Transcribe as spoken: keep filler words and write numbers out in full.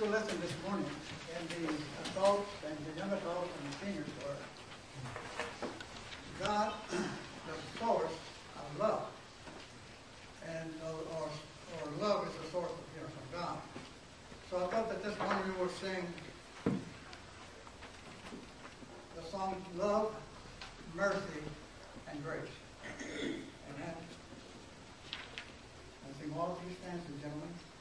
school lesson this morning, and the adults and the young adults and the seniors were God, the source of love, and uh, or or love is the source of you know from God. So I thought that this morning we will sing the song "Love, Mercy, and Grace." Amen. I sing all of these stanzas, gentlemen.